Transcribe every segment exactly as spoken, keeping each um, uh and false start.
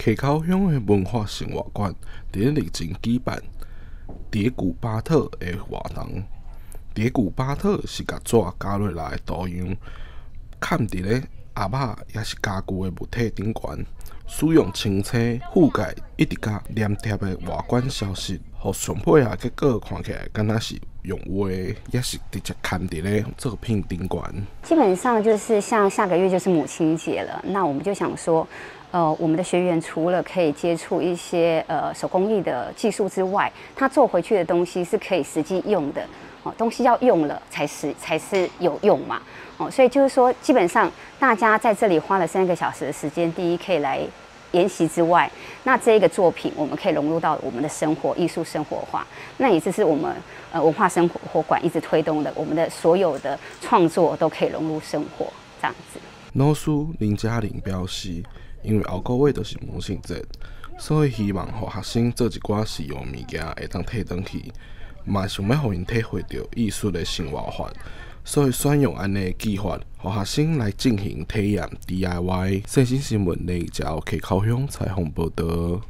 溪口乡的文化生活馆伫咧历前举办蝶古巴特的活动。蝶古巴特是甲纸加落来的图样，嵌伫咧盒仔也是家具的物体顶悬，使用清漆覆盖，一直甲粘贴的外观消失，互上配合结果看起来敢若是用画，也是直接嵌伫咧作品顶悬。 基本上就是像下个月就是母亲节了，那我们就想说。呃，我们的学员除了可以接触一些呃手工艺的技术之外，他做回去的东西是可以实际用的哦。东西要用了才是才是有用嘛哦，所以就是说，基本上大家在这里花了三个小时的时间，第一可以来研习之外，那这一个作品我们可以融入到我们的生活、艺术生活化，那也就是我们呃文化生活馆一直推动的，我们的所有的创作都可以融入生活这样子。 老师林嘉玲表示。因为后个月就是母亲节，所以希望互学生做一寡实用物件会当摕转去，嘛想要互因体会到艺术的生活法，所以选用安尼的计划，互学生来进行体验 D I Y。新新新闻内交溪口乡采访报道。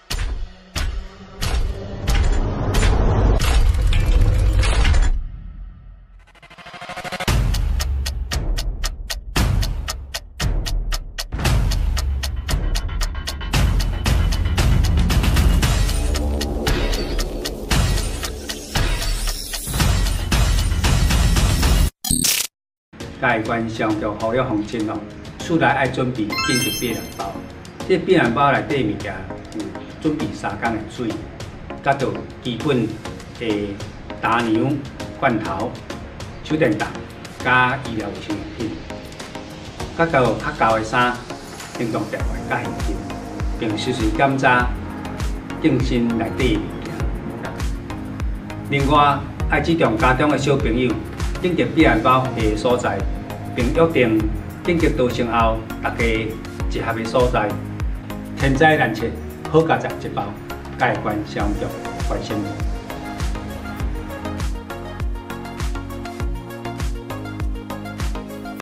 介观上着护育方针哦，厝内爱准备紧急避难包。这避难包内底物件有准备三工的水，甲着基本的打牛、罐头、手电筒，甲医疗卫生用品，甲着较厚的衫、行动电话甲现金，并实时检查更新内底的物件。另外，爱注重家中的小朋友。紧急避难包的所在，并约定紧急逃生后，大家集合的所在。天灾难测，好加载一包，介关消局关心。